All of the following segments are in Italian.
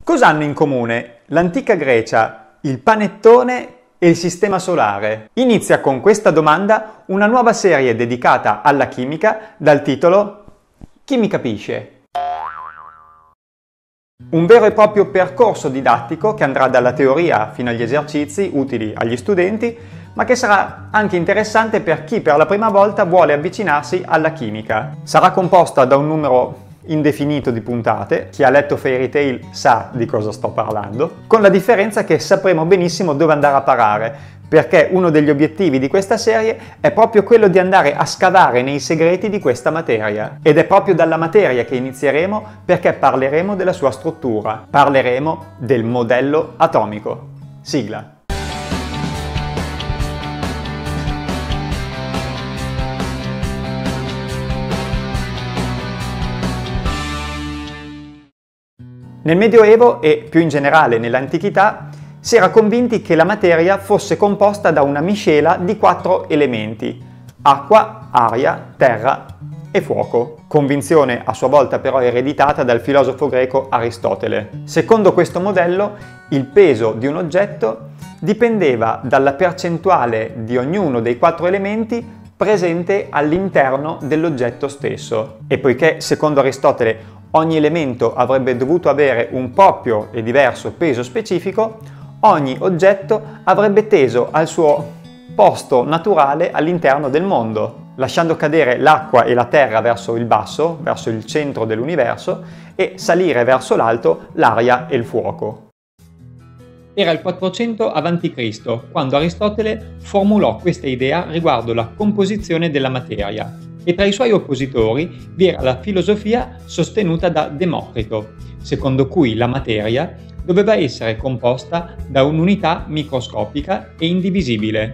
Cosa hanno in comune l'antica Grecia, il panettone e il sistema solare? Inizia con questa domanda una nuova serie dedicata alla chimica dal titolo Chi mi capisce? Un vero e proprio percorso didattico che andrà dalla teoria fino agli esercizi utili agli studenti, ma che sarà anche interessante per chi per la prima volta vuole avvicinarsi alla chimica. Sarà composta da un numero indefinito di puntate, chi ha letto Fairy Tail sa di cosa sto parlando, con la differenza che sapremo benissimo dove andare a parare, perché uno degli obiettivi di questa serie è proprio quello di andare a scavare nei segreti di questa materia. Ed è proprio dalla materia che inizieremo, perché parleremo della sua struttura, parleremo del modello atomico. Sigla. Nel Medioevo e più in generale nell'antichità si era convinti che la materia fosse composta da una miscela di 4 elementi: acqua, aria, terra e fuoco. Convinzione a sua volta però ereditata dal filosofo greco Aristotele. Secondo questo modello, il peso di un oggetto dipendeva dalla percentuale di ognuno dei 4 elementi presente all'interno dell'oggetto stesso. E poiché, secondo Aristotele, ogni elemento avrebbe dovuto avere un proprio e diverso peso specifico, ogni oggetto avrebbe teso al suo posto naturale all'interno del mondo, lasciando cadere l'acqua e la terra verso il basso, verso il centro dell'universo, e salire verso l'alto l'aria e il fuoco. Era il 400 a.C., quando Aristotele formulò questa idea riguardo la composizione della materia, e tra i suoi oppositori vi era la filosofia sostenuta da Democrito, secondo cui la materia doveva essere composta da un'unità microscopica e indivisibile.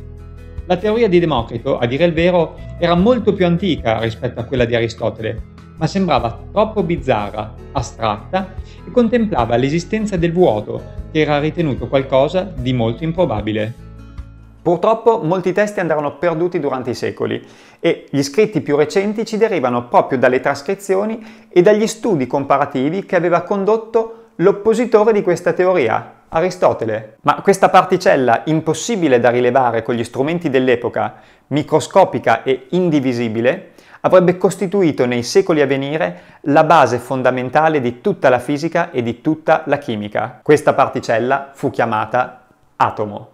La teoria di Democrito, a dire il vero, era molto più antica rispetto a quella di Aristotele, ma sembrava troppo bizzarra, astratta e contemplava l'esistenza del vuoto, che era ritenuto qualcosa di molto improbabile. Purtroppo molti testi andarono perduti durante i secoli e gli scritti più recenti ci derivano proprio dalle trascrizioni e dagli studi comparativi che aveva condotto l'oppositore di questa teoria, Aristotele. Ma questa particella impossibile da rilevare con gli strumenti dell'epoca, microscopica e indivisibile, avrebbe costituito nei secoli a venire la base fondamentale di tutta la fisica e di tutta la chimica. Questa particella fu chiamata atomo.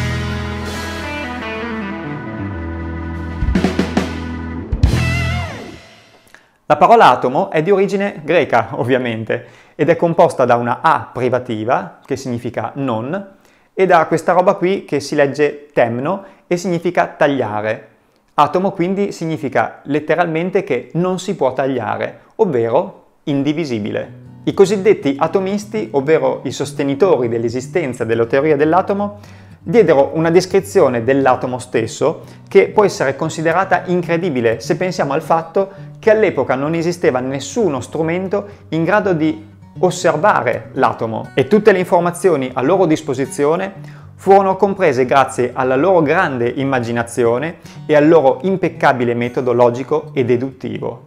La parola atomo è di origine greca, ovviamente, ed è composta da una A privativa, che significa non, e da questa roba qui che si legge temno e significa tagliare. Atomo quindi significa letteralmente che non si può tagliare, ovvero indivisibile. I cosiddetti atomisti, ovvero i sostenitori dell'esistenza della teoria dell'atomo, diedero una descrizione dell'atomo stesso che può essere considerata incredibile se pensiamo al fatto che all'epoca non esisteva nessuno strumento in grado di osservare l'atomo e tutte le informazioni a loro disposizione furono comprese grazie alla loro grande immaginazione e al loro impeccabile metodo logico e deduttivo.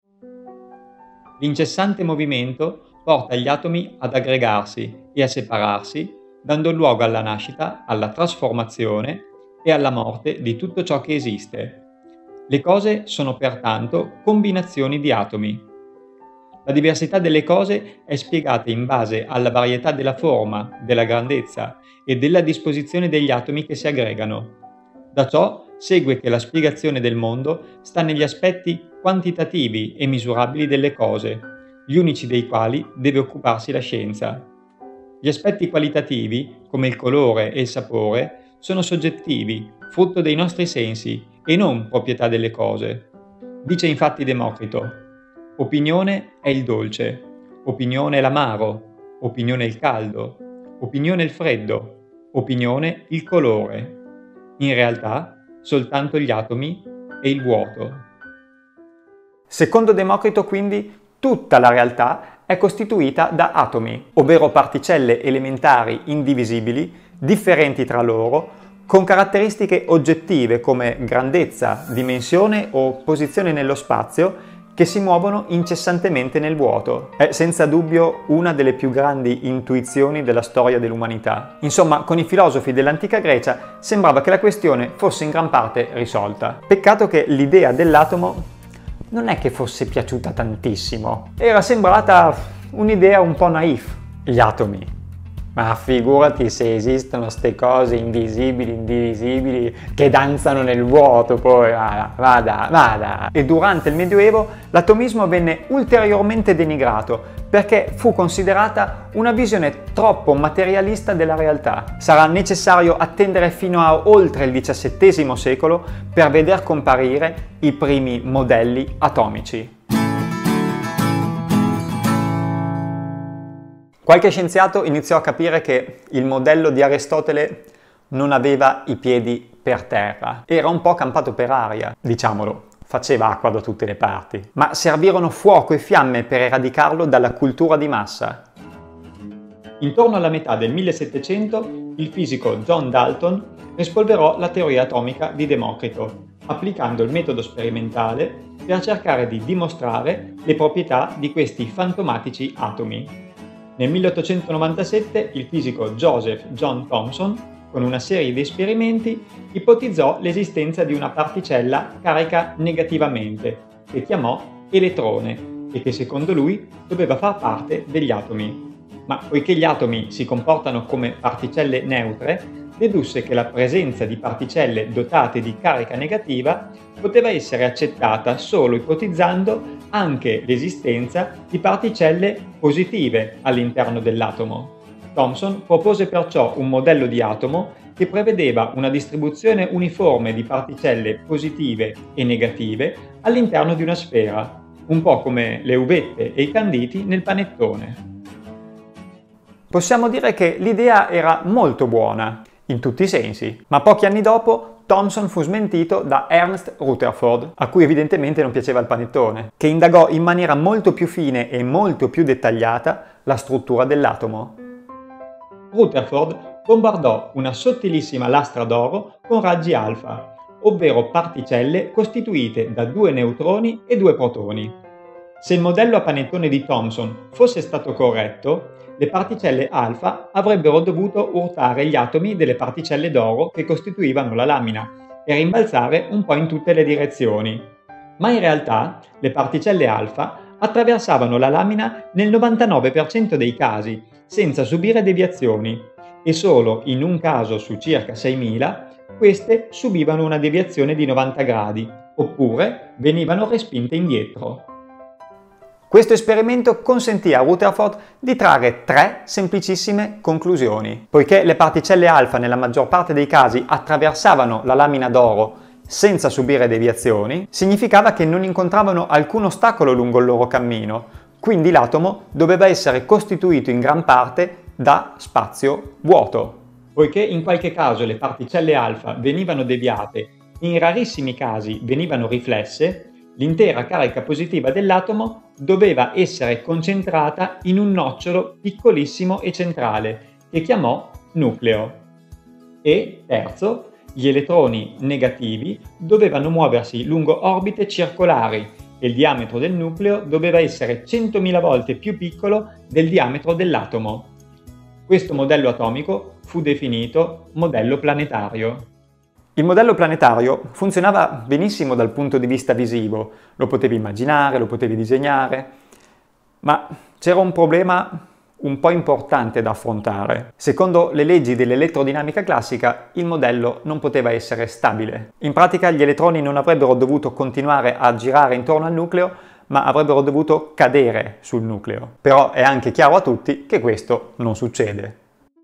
L'incessante movimento porta gli atomi ad aggregarsi e a separarsi, dando luogo alla nascita, alla trasformazione e alla morte di tutto ciò che esiste. Le cose sono pertanto combinazioni di atomi. La diversità delle cose è spiegata in base alla varietà della forma, della grandezza e della disposizione degli atomi che si aggregano. Da ciò segue che la spiegazione del mondo sta negli aspetti quantitativi e misurabili delle cose, gli unici dei quali deve occuparsi la scienza. Gli aspetti qualitativi, come il colore e il sapore, sono soggettivi, frutto dei nostri sensi e non proprietà delle cose. Dice infatti Democrito: opinione è il dolce, opinione è l'amaro, opinione è il caldo, opinione è il freddo, opinione il colore. In realtà, soltanto gli atomi e il vuoto. Secondo Democrito, quindi, tutta la realtà è costituita da atomi, ovvero particelle elementari indivisibili, differenti tra loro, con caratteristiche oggettive come grandezza, dimensione o posizione nello spazio, che si muovono incessantemente nel vuoto. È senza dubbio una delle più grandi intuizioni della storia dell'umanità. Insomma, con i filosofi dell'antica Grecia sembrava che la questione fosse in gran parte risolta. Peccato che l'idea dell'atomo non è che fosse piaciuta tantissimo. Era sembrata un'idea un po' naif. Gli atomi. Ma figurati se esistono ste cose invisibili, indivisibili, che danzano nel vuoto, poi vada. E durante il Medioevo l'atomismo venne ulteriormente denigrato perché fu considerata una visione troppo materialista della realtà. Sarà necessario attendere fino a oltre il XVII secolo per veder comparire i primi modelli atomici. Qualche scienziato iniziò a capire che il modello di Aristotele non aveva i piedi per terra, era un po' campato per aria, diciamolo, faceva acqua da tutte le parti, ma servirono fuoco e fiamme per eradicarlo dalla cultura di massa. Intorno alla metà del 1700 il fisico John Dalton rispolverò la teoria atomica di Democrito, applicando il metodo sperimentale per cercare di dimostrare le proprietà di questi fantomatici atomi. Nel 1897 il fisico Joseph John Thomson, con una serie di esperimenti, ipotizzò l'esistenza di una particella carica negativamente, che chiamò elettrone e che secondo lui doveva far parte degli atomi. Ma poiché gli atomi si comportano come particelle neutre, dedusse che la presenza di particelle dotate di carica negativa poteva essere accettata solo ipotizzando anche l'esistenza di particelle positive all'interno dell'atomo. Thomson propose perciò un modello di atomo che prevedeva una distribuzione uniforme di particelle positive e negative all'interno di una sfera, un po' come le uvette e i canditi nel panettone. Possiamo dire che l'idea era molto buona, in tutti i sensi, ma pochi anni dopo Thomson fu smentito da Ernst Rutherford, a cui evidentemente non piaceva il panettone, che indagò in maniera molto più fine e molto più dettagliata la struttura dell'atomo. Rutherford bombardò una sottilissima lastra d'oro con raggi alfa, ovvero particelle costituite da 2 neutroni e 2 protoni. Se il modello a panettone di Thomson fosse stato corretto, le particelle alfa avrebbero dovuto urtare gli atomi delle particelle d'oro che costituivano la lamina e rimbalzare un po' in tutte le direzioni. Ma in realtà le particelle alfa attraversavano la lamina nel 99% dei casi, senza subire deviazioni, e solo in un caso su circa 6.000 queste subivano una deviazione di 90 gradi, oppure venivano respinte indietro. Questo esperimento consentì a Rutherford di trarre 3 semplicissime conclusioni. Poiché le particelle alfa nella maggior parte dei casi attraversavano la lamina d'oro senza subire deviazioni, significava che non incontravano alcun ostacolo lungo il loro cammino, quindi l'atomo doveva essere costituito in gran parte da spazio vuoto. Poiché in qualche caso le particelle alfa venivano deviate e in rarissimi casi venivano riflesse, l'intera carica positiva dell'atomo doveva essere concentrata in un nocciolo piccolissimo e centrale, che chiamò nucleo. E, terzo, gli elettroni negativi dovevano muoversi lungo orbite circolari e il diametro del nucleo doveva essere 100.000 volte più piccolo del diametro dell'atomo. Questo modello atomico fu definito modello planetario. Il modello planetario funzionava benissimo dal punto di vista visivo, lo potevi immaginare, lo potevi disegnare, ma c'era un problema un po' importante da affrontare. Secondo le leggi dell'elettrodinamica classica, il modello non poteva essere stabile. In pratica gli elettroni non avrebbero dovuto continuare a girare intorno al nucleo, ma avrebbero dovuto cadere sul nucleo. Però è anche chiaro a tutti che questo non succede.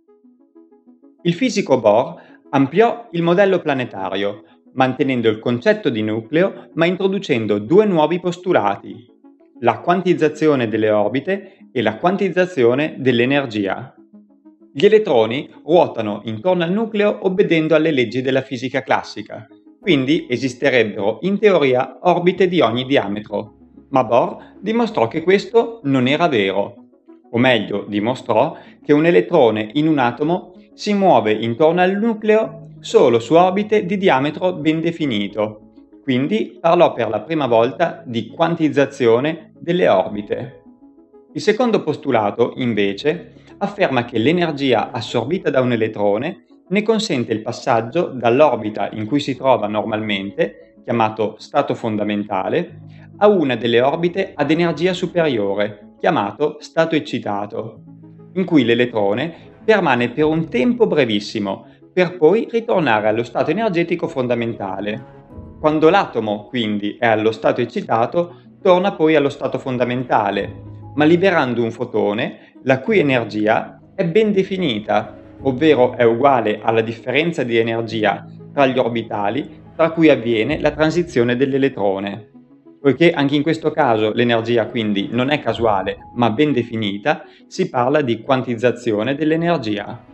Il fisico Bohr ampliò il modello planetario, mantenendo il concetto di nucleo ma introducendo 2 nuovi postulati: la quantizzazione delle orbite e la quantizzazione dell'energia. Gli elettroni ruotano intorno al nucleo obbedendo alle leggi della fisica classica, quindi esisterebbero in teoria orbite di ogni diametro, ma Bohr dimostrò che questo non era vero, o meglio dimostrò che un elettrone in un atomo si muove intorno al nucleo solo su orbite di diametro ben definito, Quindi parlò per la prima volta di quantizzazione delle orbite. Il secondo postulato, invece, afferma che l'energia assorbita da un elettrone ne consente il passaggio dall'orbita in cui si trova normalmente, chiamato stato fondamentale, a una delle orbite ad energia superiore, chiamato stato eccitato, in cui l'elettrone permane per un tempo brevissimo, per poi ritornare allo stato energetico fondamentale. Quando l'atomo, quindi, è allo stato eccitato, torna poi allo stato fondamentale, ma liberando un fotone la cui energia è ben definita, ovvero è uguale alla differenza di energia tra gli orbitali tra cui avviene la transizione dell'elettrone. Poiché anche in questo caso l'energia quindi non è casuale ma ben definita, si parla di quantizzazione dell'energia.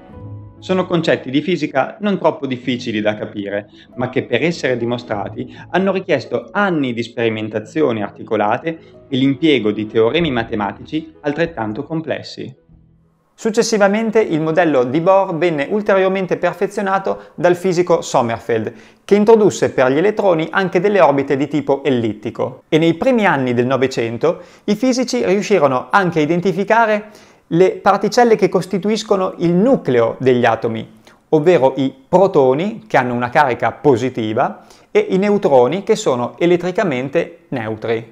Sono concetti di fisica non troppo difficili da capire, ma che per essere dimostrati hanno richiesto anni di sperimentazioni articolate e l'impiego di teoremi matematici altrettanto complessi. Successivamente il modello di Bohr venne ulteriormente perfezionato dal fisico Sommerfeld, che introdusse per gli elettroni anche delle orbite di tipo ellittico. E nei primi anni del Novecento i fisici riuscirono anche a identificare le particelle che costituiscono il nucleo degli atomi, ovvero i protoni, che hanno una carica positiva, e i neutroni, che sono elettricamente neutri.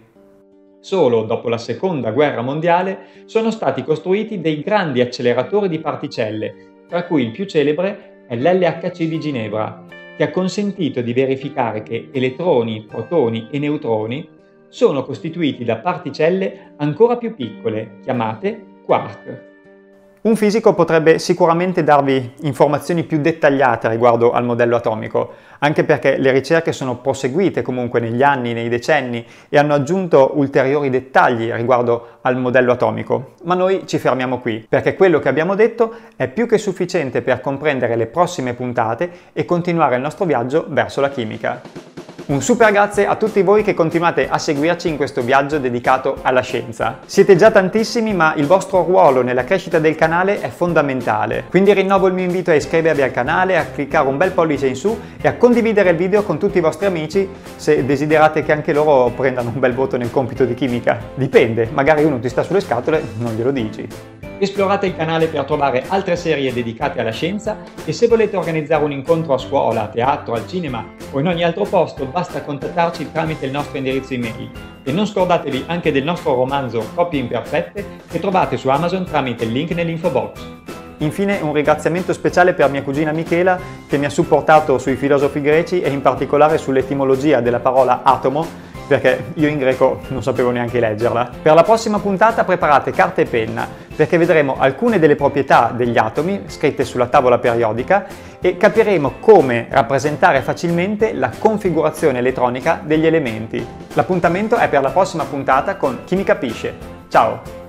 Solo dopo la Seconda Guerra Mondiale sono stati costruiti dei grandi acceleratori di particelle, tra cui il più celebre è l'LHC di Ginevra, che ha consentito di verificare che elettroni, protoni e neutroni sono costituiti da particelle ancora più piccole, chiamate quark. Un fisico potrebbe sicuramente darvi informazioni più dettagliate riguardo al modello atomico, anche perché le ricerche sono proseguite comunque negli anni, nei decenni e hanno aggiunto ulteriori dettagli riguardo al modello atomico. Ma noi ci fermiamo qui, perché quello che abbiamo detto è più che sufficiente per comprendere le prossime puntate e continuare il nostro viaggio verso la chimica. Un super grazie a tutti voi che continuate a seguirci in questo viaggio dedicato alla scienza. Siete già tantissimi, ma il vostro ruolo nella crescita del canale è fondamentale. Quindi rinnovo il mio invito a iscrivervi al canale, a cliccare un bel pollice in su e a condividere il video con tutti i vostri amici se desiderate che anche loro prendano un bel voto nel compito di chimica. Dipende, magari uno ti sta sulle scatole, non glielo dici. Esplorate il canale per trovare altre serie dedicate alla scienza e se volete organizzare un incontro a scuola, a teatro, al cinema o in ogni altro posto basta contattarci tramite il nostro indirizzo email. E non scordatevi anche del nostro romanzo Coppie imperfette che trovate su Amazon tramite il link nell'info box. Infine un ringraziamento speciale per mia cugina Michela che mi ha supportato sui filosofi greci e in particolare sull'etimologia della parola atomo, perché io in greco non sapevo neanche leggerla. Per la prossima puntata preparate carta e penna, perché vedremo alcune delle proprietà degli atomi scritte sulla tavola periodica e capiremo come rappresentare facilmente la configurazione elettronica degli elementi. L'appuntamento è per la prossima puntata con Chi mi capisce. Ciao!